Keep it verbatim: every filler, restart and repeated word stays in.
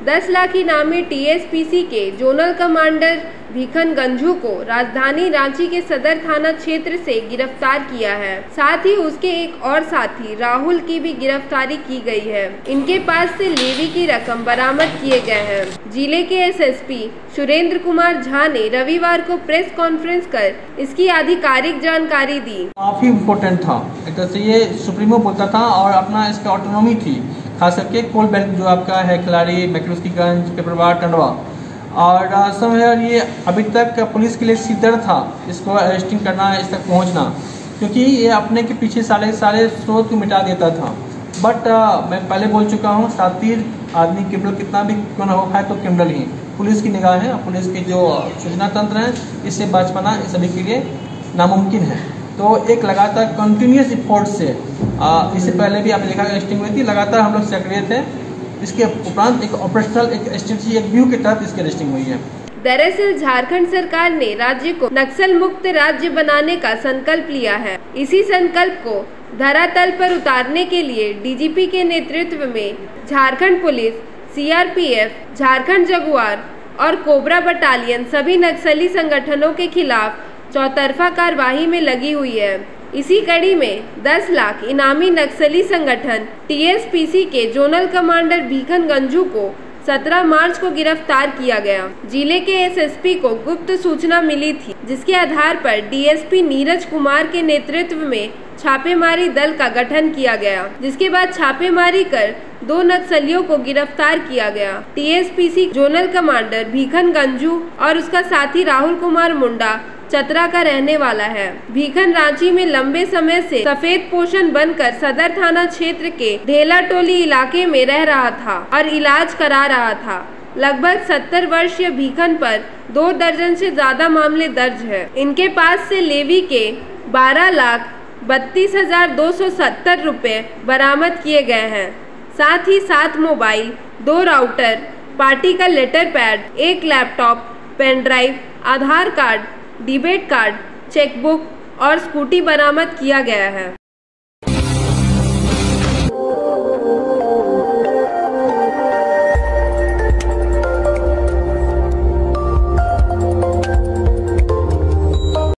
दस लाख इनामी टीएसपीसी के जोनल कमांडर भीखन गंझू को राजधानी रांची के सदर थाना क्षेत्र से गिरफ्तार किया है। साथ ही उसके एक और साथी राहुल की भी गिरफ्तारी की गई है। इनके पास से लेवी की रकम बरामद किए गए हैं। जिले के एसएसपी सुरेंद्र कुमार झा ने रविवार को प्रेस कॉन्फ्रेंस कर इसकी आधिकारिक जानकारी दी। काफी इम्पोर्टेंट था, एक तरह से ये सुप्रीमो बोलता था और अपना इसका ऑटोनॉमी थी, खास करके कोल बेल्ट जो आपका है खिलाड़ी, मैक्रोस्कीगंज, पेपरवार, टंडवा और समझ ये अभी तक पुलिस के लिए सीधर था इसको अरेस्टिंग करना, इस तक पहुंचना, क्योंकि ये अपने के पीछे सारे सारे स्रोत को मिटा देता था। बट uh, मैं पहले बोल चुका हूँ, शातिर आदमी क्रिमिनल कितना भी क्यों न हो है तो क्रिमिनल ही पुलिस की निगाह है। पुलिस के जो सूचना तंत्र है इससे बच पाना इस सभी के लिए नामुमकिन है। तो एक लगातार कंटिन्यूस इफोर्ट से आ, इससे पहले भी आपने देखा अरेस्टिंग हुई थी, लगातार हम लोग सक्रिय थे। इसके उपरांत एक ऑपरेशनल एक स्ट्रेटजी एक व्यू के तहत इसकी अरेस्टिंग हुई है। दरअसल झारखंड सरकार ने राज्य को नक्सल मुक्त राज्य बनाने का संकल्प लिया है। इसी संकल्प को धरातल पर उतारने के लिए डीजीपी के नेतृत्व में Jharkhand police, CRPF, Jharkhand jaguar और कोबरा बटालियन सभी नक्सली संगठनों के खिलाफ चौतरफा कार्रवाई में लगी हुई है। इसी कड़ी में दस लाख इनामी नक्सली संगठन टीएसपीसी के जोनल कमांडर भीखन गंझू को सत्रह मार्च को गिरफ्तार किया गया। जिले के एसएसपी को गुप्त सूचना मिली थी, जिसके आधार पर डीएसपी नीरज कुमार के नेतृत्व में छापेमारी दल का गठन किया गया, जिसके बाद छापेमारी कर दो नक्सलियों को गिरफ्तार किया गया। TSPC zonal commander Bhikhan Ganjhu और उसका साथी राहुल कुमार मुंडा चतरा का रहने वाला है। भीखन रांची में लंबे समय से सफेद पोषण बनकर सदर थाना क्षेत्र के ढेला टोली इलाके में रह रहा था और इलाज करा रहा था। लगभग सत्तर वर्षीय भीखन पर दो दर्जन से ज्यादा मामले दर्ज है। इनके पास से लेवी के बारह लाख बत्तीस हजार दो सौ सत्तर रुपए बरामद किए गए हैं। साथ ही सात मोबाइल, दो राउटर, पार्टी का लेटर पैड, एक laptop, pen drive, Aadhaar card, debit card, chequebook और स्कूटी बरामद किया गया है।